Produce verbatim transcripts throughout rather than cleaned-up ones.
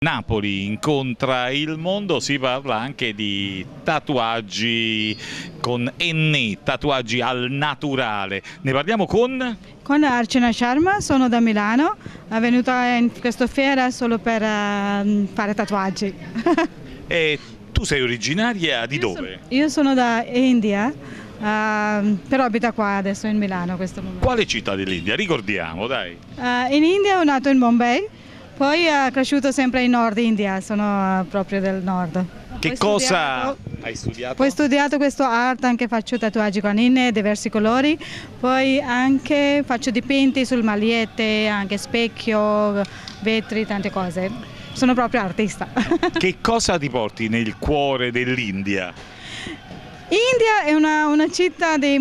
Napoli incontra il mondo, si parla anche di tatuaggi con N, tatuaggi al naturale. Ne parliamo con? Con Archana Sharma, sono da Milano, è venuta in questa fiera solo per uh, fare tatuaggi. E tu sei originaria di io dove? Sono, io sono da India, uh, però abito qua adesso in Milano in questo momento. Quale città dell'India? Ricordiamo, dai. Uh, in India ho nato in Bombay, poi ho uh, cresciuto sempre in Nord India, sono uh, proprio del nord. Che poi cosa studiato, hai studiato? Poi ho studiato questo art, anche faccio tatuaggi con inne, diversi colori, poi anche faccio dipinti sul magliette, anche specchio, vetri, tante cose. Sono proprio artista. Che cosa ti porti nel cuore dell'India? India è una, una città di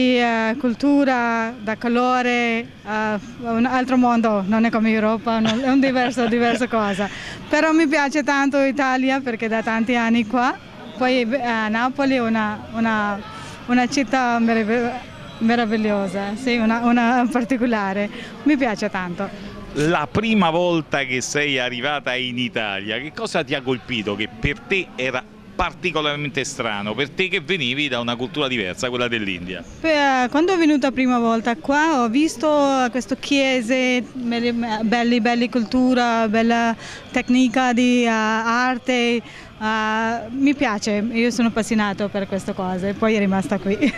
multicultura, da colore, uh, un altro mondo, non è come Europa, non, è un diverso, diversa cosa. Però mi piace tanto l'Italia perché da tanti anni qua, poi uh, Napoli è una, una, una città merav meravigliosa, sì, una, una particolare, mi piace tanto. La prima volta che sei arrivata in Italia, che cosa ti ha colpito che per te era particolarmente strano, per te che venivi da una cultura diversa, quella dell'India? Quando sono venuta la prima volta qua ho visto queste chiese, belle, belle cultura, bella tecnica di uh, arte, uh, mi piace, io sono appassionato per queste cose, poi è rimasta qui.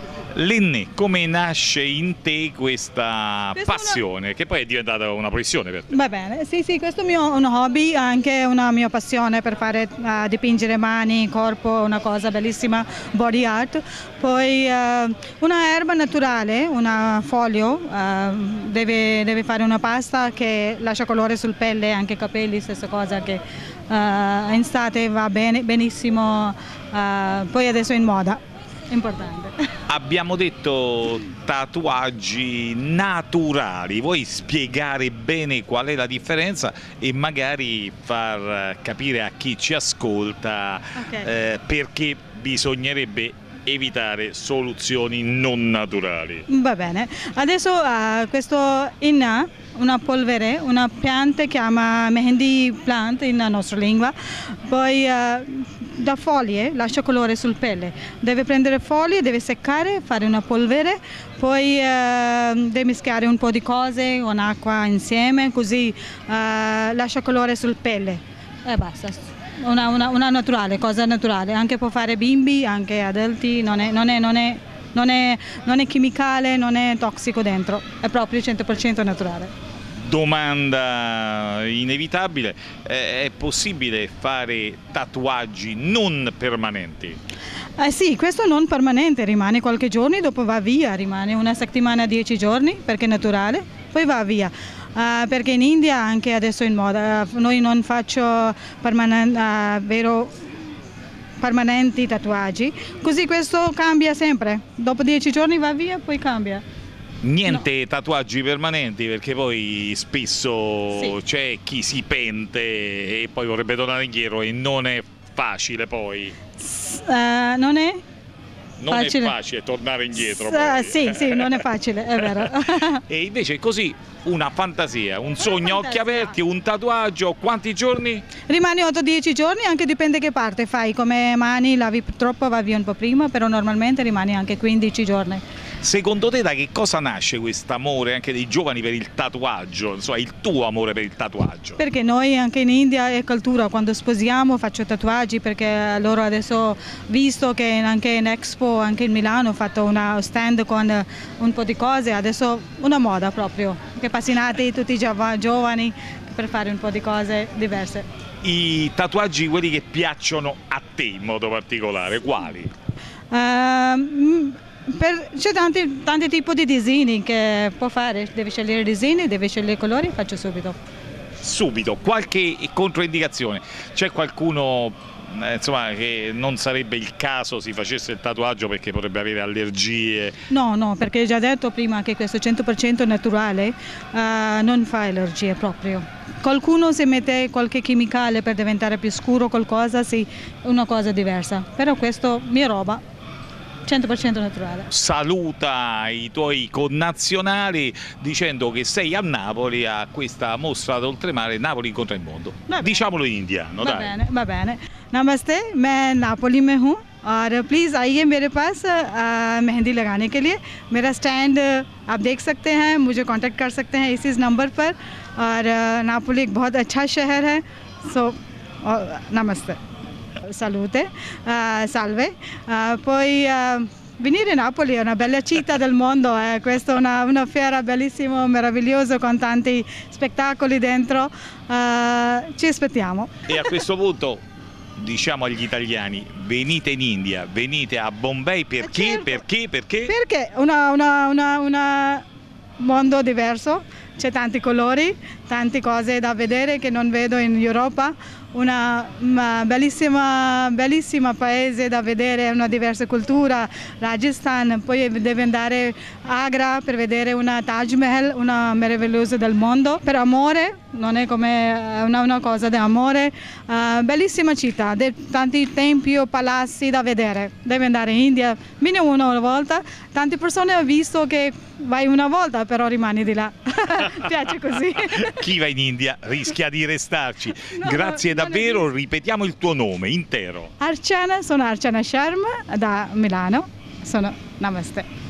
Lenny, come nasce in te questa Questa passione, una... che poi è diventata una professione per te? Va bene, sì sì, questo è mio, un hobby, anche una mia passione per fare uh, dipingere mani, corpo, una cosa bellissima, body art. Poi uh, una erba naturale, una folio, uh, deve, deve fare una pasta che lascia colore sul pelle, anche capelli, stessa cosa che uh, in estate va bene, benissimo, uh, poi adesso è in moda. Importante. Abbiamo detto tatuaggi naturali, vuoi spiegare bene qual è la differenza e magari far capire a chi ci ascolta okay. eh, perché bisognerebbe evitare soluzioni non naturali? Va bene, adesso uh, questo inna, una polvere, una pianta che chiama mehendi plant in nostra lingua, poi uh, da foglie lascia colore sul pelle, deve prendere foglie, deve seccare, fare una polvere, poi uh, deve mischiare un po' di cose con acqua insieme, così uh, lascia colore sul pelle e basta. Una, una, una naturale, cosa naturale, anche può fare bimbi, anche adulti, non è, non è, non è, non è, non è chimicale, non è tossico dentro, è proprio cento per cento naturale. Domanda inevitabile, è possibile fare tatuaggi non permanenti? Eh sì, questo non permanente, rimane qualche giorno, dopo va via, rimane una settimana, dieci giorni, perché è naturale, poi va via. Uh, perché in India anche adesso è in moda, uh, noi non faccio permanen uh, vero permanenti tatuaggi, così questo cambia sempre, dopo dieci giorni va via, poi cambia. Niente no. Tatuaggi permanenti perché poi spesso sì. C'è chi si pente e poi vorrebbe tornare indietro e non è facile poi. Uh, non è? Non facile. È facile tornare indietro. Uh, sì, sì, non è facile, è vero. E invece così una fantasia, un sogno a occhi aperti, un tatuaggio, quanti giorni? Rimane otto dieci giorni, anche dipende che parte fai, come mani lavi troppo va via un po' prima, però normalmente rimane anche quindici giorni. Secondo te da che cosa nasce questo amore anche dei giovani per il tatuaggio, insomma il tuo amore per il tatuaggio? Perché noi anche in India è cultura, quando sposiamo faccio tatuaggi perché loro adesso, visto che anche in Expo, anche in Milano ho fatto una stand con un po' di cose, adesso una moda proprio, che appassionati tutti i giovani per fare un po' di cose diverse. I tatuaggi quelli che piacciono a te in modo particolare, quali? Uh, C'è tanti, tanti tipi di disegni che può fare, deve scegliere i disegni, deve scegliere i colori, faccio subito. Subito, qualche controindicazione? C'è qualcuno eh, insomma, che non sarebbe il caso si facesse il tatuaggio perché potrebbe avere allergie? No, no, perché ho già detto prima che questo cento per cento naturale uh, non fa allergie proprio. Qualcuno si mette qualche chimicale per diventare più scuro, qualcosa, sì, una cosa diversa, però questo è mia roba. cento per cento naturale. Saluta i tuoi connazionali dicendo che sei a Napoli a questa mostra d'oltremare Napoli incontra il mondo. Diciamolo in indiano, va dai. bene, va bene. नमस्ते, मैं नापोली में हूँ और प्लीज़ आइए मेरे पास आ, मेहंदी लगाने के लिए। मेरा स्टैंड आप देख सकते हैं, मुझे कांटेक्ट कर सकते हैं इस इस नंबर पर। और आ, नापोली एक बहुत अच्छा शहर है। सो नमस्ते, salute, uh, salve. Uh, poi uh, venire a Napoli è una bella città del mondo, eh. Questa è una, una fiera bellissima, meravigliosa con tanti spettacoli dentro. Uh, ci aspettiamo. E a questo punto diciamo agli italiani: venite in India, venite a Bombay perché? Certo. Perché? Perché? Perché una, una, una, una mondo diverso, c'è tanti colori, tante cose da vedere che non vedo in Europa. Una, una bellissima, bellissima paese da vedere, una diversa cultura, Rajasthan, poi deve andare a Agra per vedere una Taj Mahal, una meravigliosa del mondo, per amore, non è come una, una cosa di amore, uh, bellissima città, de, tanti tempi o palazzi da vedere, deve andare in India, vieni una volta, tante persone hanno visto che vai una volta però rimani di là, piace così. Chi va in India rischia di restarci. No, Grazie davvero, ripetiamo il tuo nome intero. Archana, sono Archana Sharma da Milano, sono Namaste.